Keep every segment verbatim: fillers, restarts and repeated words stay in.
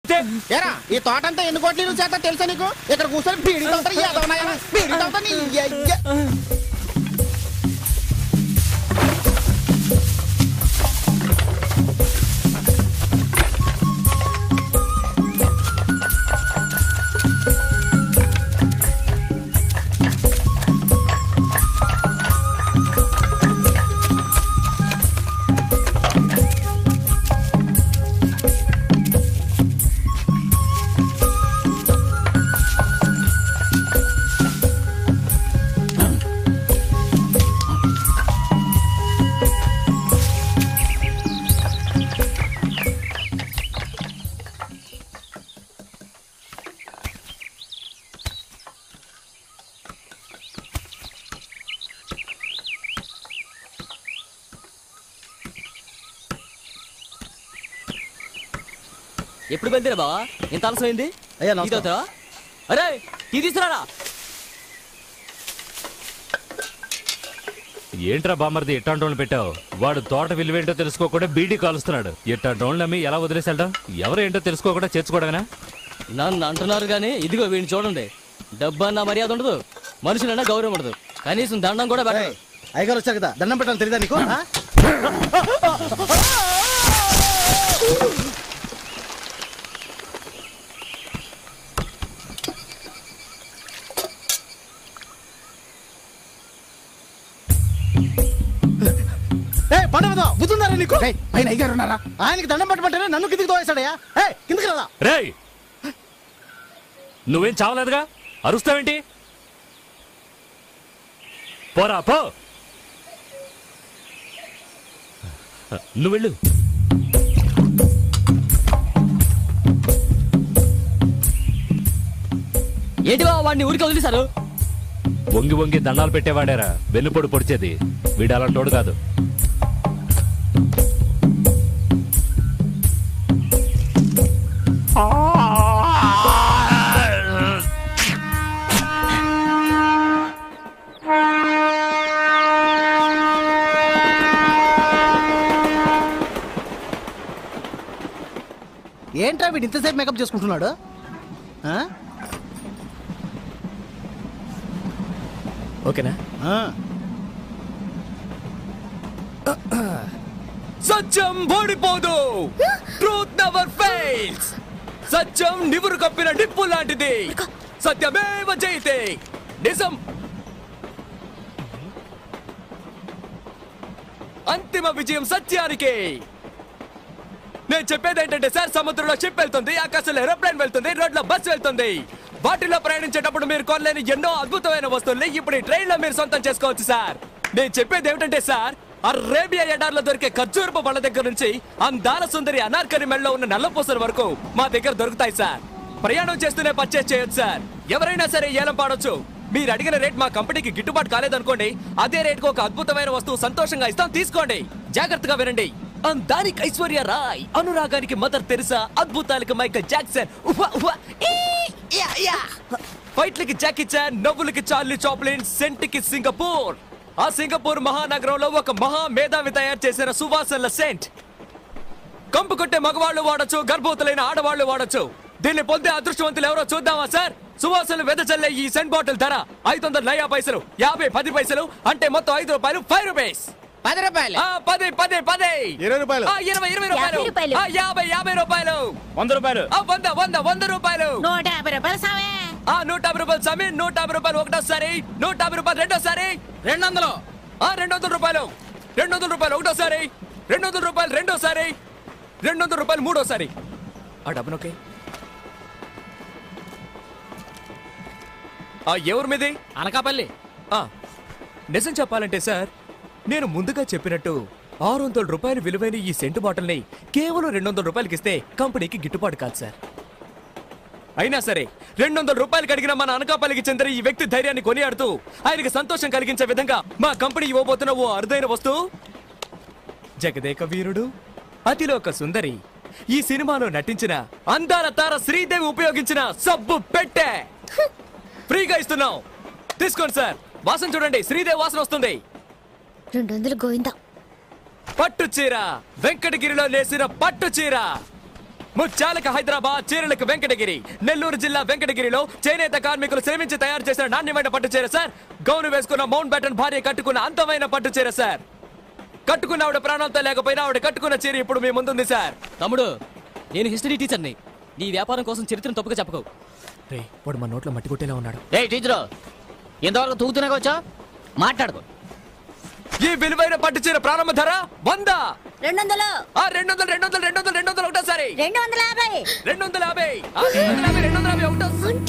ఏరా ఈ తోట అంతా ఎన్ని కోట్ల చేత తెలుసా నీకు? ఇక్కడ కూర్చొని బీడీ తాగుతారు, ఏదోనాయా బీడీ తాగుతా నీ అయ్య. ఎప్పుడు బయలుదేరా బావా? ఎంత ఆలస్యమైంది? అయ్యా అరే టీ తీసుకురారా. ఏంట్రా బామ్మర్ది ఇట్టాంటోళ్ళు పెట్టావు? వాడు తోట విలువేంటో తెలుసుకోకుండా బీడీ కాలుస్తున్నాడు. ఇట్టాంటోళ్ళు నమ్మి ఎలా వదిలేసాడు? ఎవరు ఏంటో తెలుసుకోకుండా చేర్చుకోవడమేనా? నన్ను అంటున్నారు కానీ ఇదిగో వీడిని చూడండి. డబ్బు అన్న మర్యాద ఉండదు, మనుషులన్నా గౌరవం ఉండదు, కనీసం దండం కూడా పెట్టాలి. అయ్యగారు వచ్చారు కదా, దండం పెట్టాలి తెలియదా నీకు? బుద్ధుందారా నీకు? పైన అయ్యగారు ఉన్నారా? ఆయనకి దండం పట్టమంటేనే నన్ను కిందికి తోవేశాడయ్యా. కిందికి రాదా? రేయ్ నువ్వేం చావలేదుగా, అరుస్తావేంటి? పోరా పో, నువ్వు వెళ్ళు. ఏంటి బావ వాడిని ఊరికి వదిలేశారు? వంగి వంగి దండాలు పెట్టేవాడారా వెన్నుపొడి పొడిచేది. వీడు అలాంటోడు కాదు. ఏంట్రా వీడు ఇంతసేపు మేకప్ చేసుకుంటున్నాడు? ఓకేనా? సత్యం ఓడిపోదు, ట్రూత్ నెవర్ ఫెయిల్స్. సత్యం నివురు కప్పిన నిప్పు లాంటిది, సత్యమేవ జయతే. నిజం అంతిమ విజయం సత్యానికి. నేను చెప్పేది ఏంటంటే సార్, సముద్రంలో షిప్ వెళ్తుంది, ఆకాశంలో ఏరోప్లేన్ వెళ్తుంది, రోడ్లో బస్ వెళ్తుంది. వాటిలో ప్రయాణించేటప్పుడు మీరు కొనలేని ఎన్నో అద్భుతమైన వస్తువుల్ని ఇప్పుడు ఈ ట్రైన్ లో మీరు సొంతం చేసుకోవచ్చు సార్. నేను చెప్పేది ఏమిటంటే సార్, అరేబియా ఎడార్లో దొరికే ఖర్జూరపు పళ్ళ దగ్గర నుంచి అందాల సుందరి అనార్కలి మెడలో ఉన్న నల్లపూసల వరకు మా దగ్గర దొరుకుతాయి సార్. ప్రయాణం చేస్తూనే పర్చేస్ చేయొచ్చు సార్. ఎవరైనా సరే ఏలం పాడొచ్చు. మీరు అడిగిన రేట్ మా కంపెనీకి గిట్టుబాటు కాలేదనుకోండి, అదే రేట్కు ఒక అద్భుతమైన వస్తువు సంతోషంగా ఇస్తాం, తీసుకోండి. జాగ్రత్తగా వినండి. అందానికి ఐశ్వర్య రాయ్, అనురాగానికి మదర్ తెరిసా, అద్భుతాలకి మైకల్ జాక్సన్, ఫైట్లకి జాకీ చాన్, నవ్వులకి చార్లీ చాప్లిన్, సెంట్కి సింగపూర్. ఆ సింగపూర్ మహానగరంలో ఒక మహా మేధావి తయారు చేసిన సువాసనల సెంట్. కంపు కొట్టే మగవాళ్ళు వాడచ్చు, గర్భవతులైన ఆడవాళ్లు వాడచ్చు. దీన్ని పొందే అదృష్టవంతులు ఎవరో చూద్దామా సార్? సువాసనలు వెదజల్లే ఈ సెంట్ బాటిల్ ధర ఐదు వందల నయా పైసలు, యాభై పది పైసలు, అంటే మొత్తం ఐదు రూపాయలు. Five rupees. పది రూపాయలు. పది పది పది. ఇరవై రూపాయలు. ఇరవై ఇరవై రూపాయలు. యాభై యాభై రూపాయలు. వంద రూపాయలు. వంద వంద వంద రూపాయలు. నూట యాభై రూపాయలు సామే. నూట యాభై రూపాయలు సామి. నూట యాభై రూపాయలు ఒకటోసారి, నూట యాభై రూపాయలు రెండోసారి, రెండు వందలు. రెండు వందల రూపాయలు, రెండు వందల రూపాయలు ఒకటోసారి, రెండు వందల రూపాయలు రెండోసారి, రెండు వందల రూపాయలు మూడోసారి. ఆ డబ్బునొకే ఎవరి మీది? అనకాపల్లి. నిజం చెప్పాలంటే సార్, నేను ముందుగా చెప్పినట్టు ఆరు వందల రూపాయలు విలువైన ఈ సెంటు బాటిల్ ని కేవలం రెండు వందల రూపాయలకి ఇస్తే కంపెనీకి గిట్టుబాటు కాదు సార్. అయినా సరే రెండు వందల రూపాయలకి అడిగిన మన అనకాపల్లికి చెందిన ఈ వ్యక్తి ధైర్యాన్ని కొనియాడుతూ ఆయనకి సంతోషం కలిగించే విధంగా మా కంపెనీ ఇవ్వబోతున్న ఓ అరుదైన వస్తువు, జగదేక వీరుడు, అతిలోక సుందరి, ఈ సినిమాలో నటించిన అందాల తార శ్రీదేవి ఉపయోగించిన సబ్బు పెట్టె ఫ్రీగా ఇస్తున్నాం. తీసుకోండి సార్. వాసన చూడండి, శ్రీదేవి వాసన వస్తుంది. రెండు వందలు గోవిందా. పట్టు చీర, వెంకటగిరిలో నేసిన పట్టు చీర. ముత్యాలకు హైదరాబాద్, చీరలకు వెంకటగిరి. నెల్లూరు జిల్లా వెంకటగిరిలో చేనేత కార్మికులు శ్రమించి తయారు చేసిన నాణ్యమైన పట్టు చీర సార్. గౌను వేసుకున్న మౌంట్ బ్యాటన్ భార్య కట్టుకున్న అంతమైన పట్టు చీర సార్. కట్టుకున్న ఆవిడ ప్రాణాలతో లేకపోయినా ఆవిడ కట్టుకున్న చీర ఇప్పుడు మీ ముందుంది సార్. తమ్ముడు, నేను హిస్టరీ టీచర్ని. నీ వ్యాపారం కోసం చరిత్రను తప్పుగా చెప్పకు. రే, వాడు మన నోట్లో మట్టి కొట్టేలా ఉన్నాడు. ఏ టీచరు, ఎంతవరకు తూగుతున్నా వచ్చా మాట్లాడుకో. ఈ విలువైన పట్టు చీర ప్రారంభ ధర వంద. రెండు వందలు ఆ రెండు వందలు రెండు వందలు రెండు వందలు రెండు వందలు ఒకటోసారి. రెండు వందల యాభై రెండు వందల యాభై ఆ రెండు వందల యాభై రెండు వందల యాభై ఒకటో.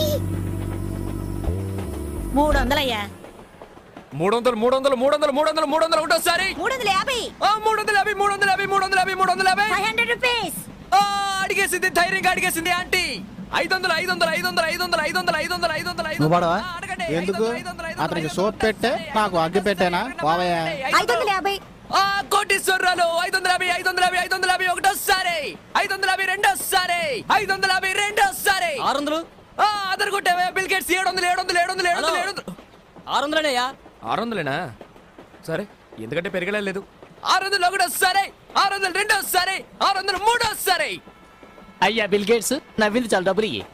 మూడు వందలయ్యా. మూడు వందలు మూడు వందలు మూడు వందలు మూడు వందలు మూడు వందలు ఒకటోసారి. మూడు వందల యాభై ఆ మూడు వందల యాభై మూడు వందల యాభై మూడు వందల యాభై మూడు వందల యాభై ఫైవ్ హండ్రెడ్ రూపీస్. ఆ అడిగేసింది, ధైర్యంగా అడిగేసింది ఆంటీ. ఐదు వందలు ఐదు వందలు ఐదు వందలు ఐదు వందలు ఐదు వందలు ఐదు వందలు ఐదు వందలు ఐదు వందలు. ఆ, అడగండి. ఎందుకు ఐదు వందలు, ఐదు వందలు, అతనికి ఐదు వందలు, సోప్ పెట్టే నాకు అగ్గి పెట్టేనా బావయ్య? ఐదు వందల యాభై ఆ కోటీశ్వరరాలు ఐదు వందల యాభై ఐదు వందల యాభై ఐదు వందల యాభై ఒకటోసారి. ఐదు వందల యాభై రెండోసారి. ఐదు వందల యాభై రెండోసారి. ఆరు వందలు ఆ అదర్ కొట్టావే బిల్ గేట్స్. ఏడు వందలు ఏడు వందలు ఏడు వందలు ఏడు వందలు ఏడు వందలు ఆరు వందలనేయా? ఆరు వందలేనా? సరే, ఎందుకంటే పెరగలేదు. ఆరు వందలు ఒకటోసారి. ఆరు వందలు రెండోసారి. ఆరు వందలు మూడోసారి. అయ్యా బిల్ గేట్స్, నవ్వింది చాలా డబ్బులు ఇయ్యి.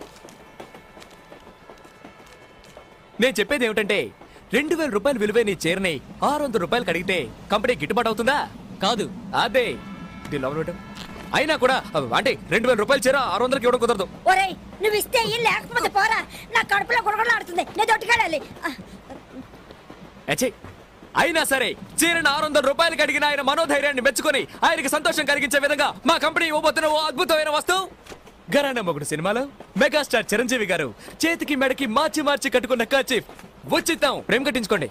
నేను చెప్పేది ఏమిటంటే, రెండు వేల రూపాయలు విలువైన ఈ చీరని ఆరు వందల రూపాయలు కడిగితే కంపెనీ గిట్టుబాటు అవుతుందా? కాదు. అదే దీని లోపల పెట్టు. అయినా కూడా అంటే రెండు వేల రూపాయలు చీర ఆరు వందలకి ఇవ్వడం కుదరదు. ఒరేయ్, నువ్వు ఇస్తే ఇయ్యి, లేకపోతే పోరా. నా కడుపులో గుడగడలాడుతుంది. నేను దొట్టుకెళ్ళాలి. అచ్చే, అయినా సరే చీరను ఆరు వందల రూపాయలు కడిగిన ఆయన మనోధైర్యాన్ని మెచ్చుకొని ఆయనకి సంతోషం కలిగించే విధంగా మా కంపెనీ ఇవ్వబోతున్న ఓ అద్భుతమైన వస్తువు. ఘరానా మొగుడు సినిమాలో మెగాస్టార్ చిరంజీవి గారు చేతికి మెడకి మార్చి మార్చి కట్టుకున్న కర్చీఫ్ ఉచితం. ప్రేమ కట్టించుకోండి.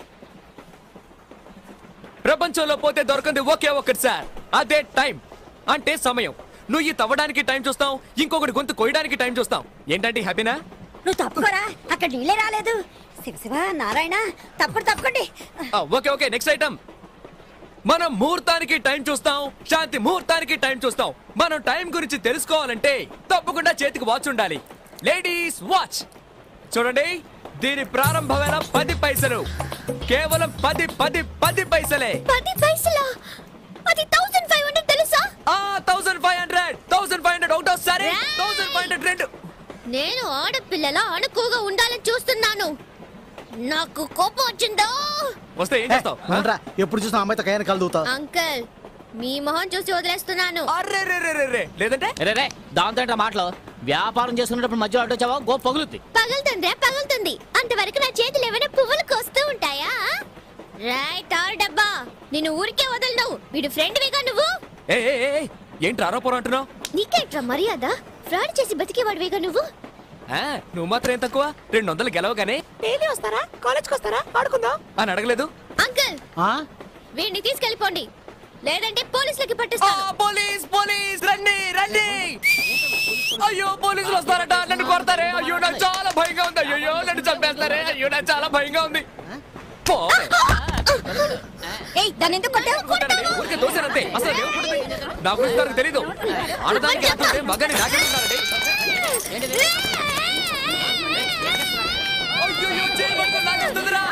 ప్రపంచంలో పోతే దొరకంది ఒకే ఒక్కటి సార్, అదే టైం. అంటే సమయం. నువ్వు ఈ తవ్వడానికి టైం చూస్తావు, ఇంకొకటి గొంతు కొయ్యడానికి టైం చూస్తావు. ఏంటంటే హ్యాపీనా? నువ్వు తప్పుకోరా, అక్కడ నీళ్ళే రాలేదు. శివ శివ నారాయణ, తప్పకుండా తప్పకండి. Okay okay next item. మనం ముహూర్తానికి టైం చూస్తాం, శాంతి ముహూర్తానికి టైం చూస్తాం. మనం టైం గురించి తెలుసుకోవాలంటే తప్పకుండా చేతికి వాచ్ ఉండాలి. లేడీస్ వాచ్ చూడండి. దీని ప్రారంభ వేళ పది పైసలు. కేవలం పది పది పది పైసలే. పది పైసలా? అది థౌసండ్ ఫైవ్ హండ్రెడ్ తెలుసా? ఆ thousand five hundred thousand five hundred ఒకటోసారి. థౌసండ్ ఫైవ్ హండ్రెడ్ రెండు. నేను ఆడపిల్లలా అణుకుగా ఉండాలని చూస్తున్నాను. నాకు కోపం వచ్చిందో. వస్తే ఏం చేస్తావు? ఎప్పుడు చూసిన అమ్మాయితో కయ్యాన్ని కలుదుతావు. అంకల్, మీ మొహం చూసి వదిలేస్తున్నాను. అరే రే రే రే లేదంటే రే రే, దాంతో ఏంట్రా మాటలు? వ్యాపారం చేసుకునేటప్పుడు మధ్యలో అడ్డు వచ్చావా గో పగులుద్ది. పగులుతుందిరా పగులుతుంది. అంతవరకు నా చేతులు ఏమైనా పువ్వులు కోస్తూ ఉంటాయా? రైట్ ఆర్ డబ్బా, నిన్ను ఊరికే వదలను. వీడు ఫ్రెండ్ వేగా నువ్వు. ఏ ఏ, ఏ, ఏంటి ఆరోపణ అంటున్నావు? నీకేంట్రా మర్యాద? ఫ్రాడ్ చేసి బతికేవాడివేగా నువ్వు. ఆ, నువ్వు మాత్రం ఏం తక్కువ? రెండు వందలు గెలవగానే డైలీ వస్తారా? కాలేజ్కి వస్తారా? ఆడుకుందాం అని అడగలేదు. అంకల్, వీడిని తీసుకెళ్ళిపోండి, లేదంటే పోలీసులకి పట్టిస్తాను. పోలీస్ పోలీస్ రండి రండి. అయ్యో పోలీసులు వస్తారట, నన్ను కొడతారే. అయ్యో నాకు చాలా భయంగా ఉంది. అయ్యో నన్ను చంపేస్తారే. అయ్యో నాకు చాలా భయంగా ఉంది. ఏయ్, దాన్ని ఎందుకు కొట్టావు? ఊరికే దోశానంతే. అసలు ఏం కొడుతుంది? నా గురించి నాకు తెలీదు. ఆడదానికి అంటుంటే మగని నాకేంటున్నారండి. అయ్యో చేయబడుతుంది, నాకేస్తుందిరా.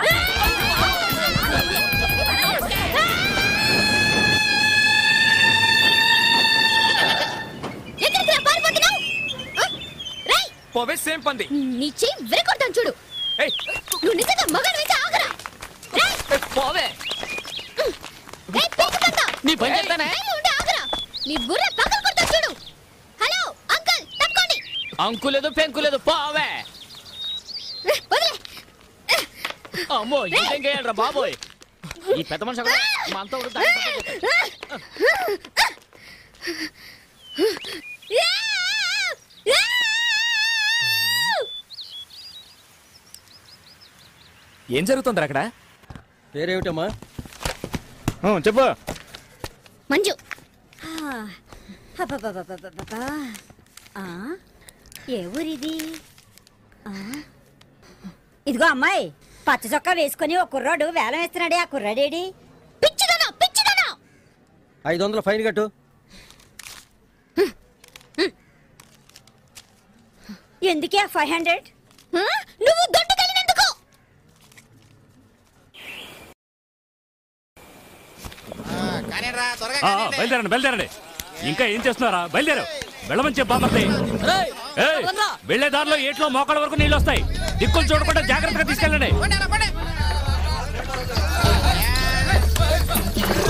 ఎక్కడికి పారిపోతున్నావు? పోవే సేమ్ పంది. నీ చెయ్యి విరగొడతాను చూడు. ఏయ్, నువ్వు నిజంగా మగాడివైతే ఆగరా. ఏయ్, పోవే. ఏయ్, పీకుతుందా? నీ పని చెప్తానే. ఏయ్, ఉండు, ఆగరా. నీ బుర్ర పగలు కొడతాను చూడు. హలో అంకల్, తప్పుకోండి. అంకు లేదు పెంకు లేదు, పావే. వదిలే. అమ్మో ఇంకేం చేయాలరా బాబోయ్. ఈ పెద్ద మనిషి అక్కడ మనతో ఉంటా. ఏం జరుగుతుంది అక్కడ? పేరేమిటమ్మా? చెప్పు. మంజు. అబ్బబ్బబ్బబ్బబ్బబ్బా. ఆ, ఏ ఊరిది? ఆ, ఇదిగో అమ్మాయి, పచ్చ చొక్కా వేసుకుని ఒక కుర్రాడు వేలం వేస్తున్నాడే. ఆ కుర్రాడేడి? పిచ్చిదనా పిచ్చిదనా. ఐదు వందలు ఫైన్ కట్టు. ఎందుకే ఫైవ్ హండ్రెడ్? నువ్వు దొడ్డుకెళ్ళినందుకు. బయలుదేరండి బయలుదేరండి. ఇంకా ఏం చేస్తున్నారా? బయలుదేరు. వెళ్ళమని చెప్పామర్ది. వెళ్లే దారిలో ఏట్లో మోకాళ్ళ వరకు నీళ్ళు వస్తాయి. దిక్కులు చూడకుండా జాగ్రత్తగా తీసుకెళ్ళండి.